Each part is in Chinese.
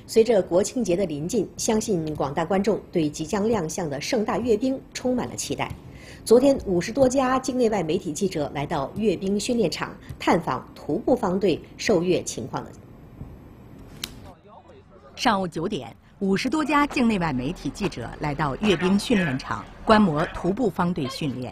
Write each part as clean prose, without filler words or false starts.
随着国庆节的临近，相信广大观众对即将亮相的盛大阅兵充满了期待。昨天，50多家境内外媒体记者来到阅兵训练场，探访徒步方队受阅情况的。 上午9点，50多家境内外媒体记者来到阅兵训练场，观摩徒步方队训练。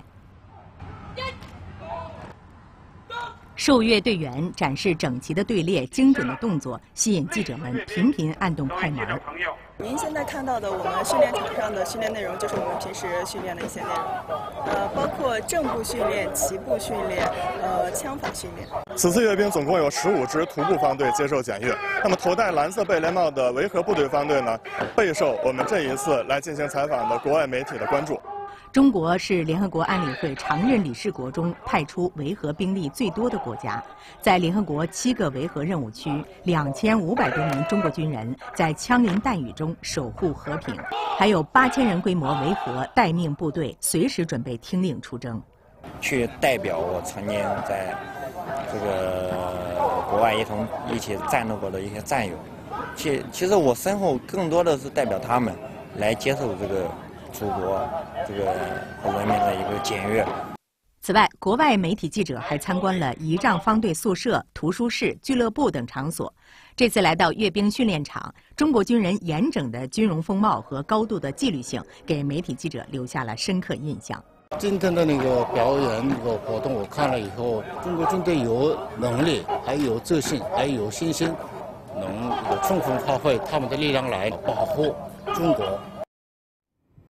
受阅队员展示整齐的队列、精准的动作，吸引记者们频频按动快门。 您现在看到的我们训练场上的训练内容，就是我们平时训练的一些内容，包括正步训练、齐步训练、枪法训练。 此次阅兵总共有15支徒步方队接受检阅。那么头戴蓝色贝雷帽的维和部队方队呢，备受我们这一次来进行采访的国外媒体的关注。 中国是联合国安理会常任理事国中派出维和兵力最多的国家，在联合国7个维和任务区，2500多名中国军人在枪林弹雨中守护和平，还有8000人规模维和待命部队随时准备听令出征。 去代表我曾经在这个国外一起战斗过的一些战友，其实我身后更多的是代表他们来接受这个祖国这个人民的一个检阅。 此外，国外媒体记者还参观了仪仗方队宿舍、图书室、俱乐部等场所。这次来到阅兵训练场，中国军人严整的军容风貌和高度的纪律性，给媒体记者留下了深刻印象。 今天的那个表演那个活动，我看了以后，中国军队有能力，还有自信，还有信心，能充分发挥他们的力量来保护中国。